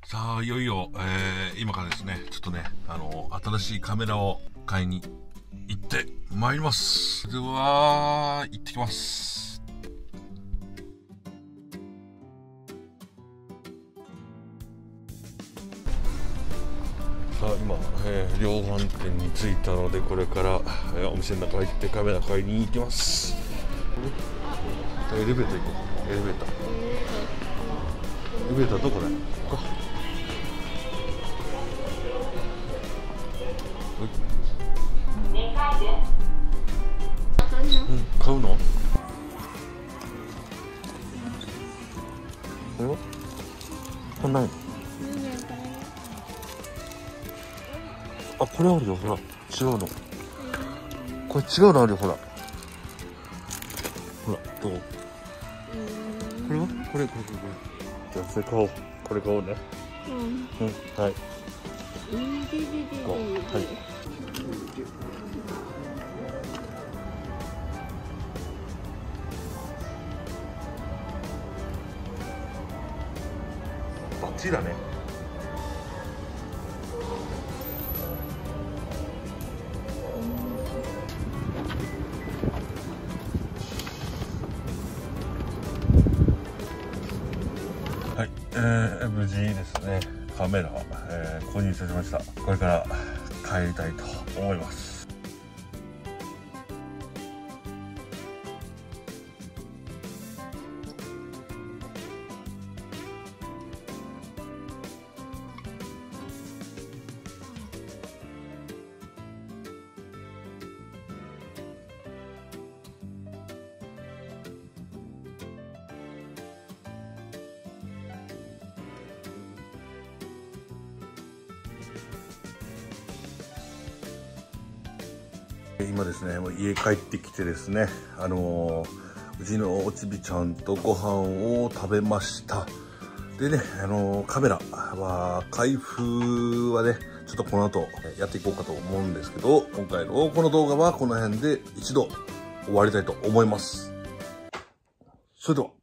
さあいよいよ、今からですねちょっとね新しいカメラを買いに行ってまいります。それでは行ってきます。さあ今、量販店に着いたのでこれから、お店の中入ってカメラ買いに行きます。エレベーター行こう。エレベーターどこだよ。ここか。買うの？これは？これないの？あ、これあるよ、ほら。違うの。これ違うのあるよ、ほら。ほら、どう？これは？これ。じゃあ、それ買おう。これ買おうね。はい。はい。バッチリだね。はい、無事ですね、カメラ、購入いたしました。これから帰りたいと思います。今ですね、もう家帰ってきてですね、うちのおちびちゃんとご飯を食べました。でね、カメラは、開封はね、ちょっとこの後やっていこうかと思うんですけど、今回のこの動画はこの辺で一度終わりたいと思います。それでは。